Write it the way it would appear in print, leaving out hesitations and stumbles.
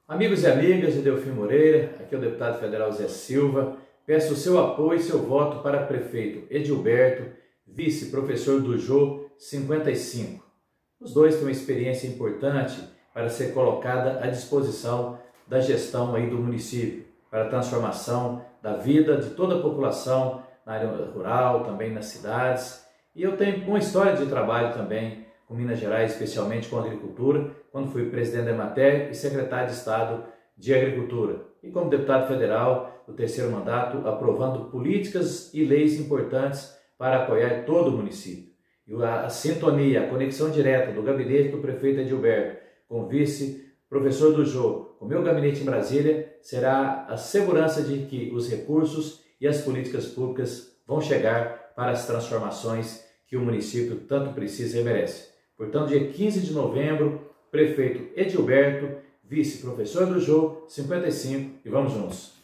Amigos e amigas de Delfim Moreira, aqui é o deputado federal Zé Silva. Peço o seu apoio e seu voto para prefeito Edilberto, vice professor do Jô 55. Os dois têm uma experiência importante para ser colocada à disposição da gestão aí do município, para a transformação da vida de toda a população na área rural, também nas cidades. E eu tenho uma história de trabalho também com Minas Gerais, especialmente com agricultura, quando fui presidente da Emater e secretário de Estado de Agricultura. E como deputado federal do terceiro mandato, aprovando políticas e leis importantes para apoiar todo o município. E a sintonia, a conexão direta do gabinete do prefeito Edilberto com o vice-professor do Jô, com o meu gabinete em Brasília, será a segurança de que os recursos e as políticas públicas vão chegar para as transformações que o município tanto precisa e merece. Portanto, dia 15 de novembro, prefeito Edilberto, vice-professor do Jô 55, e vamos juntos.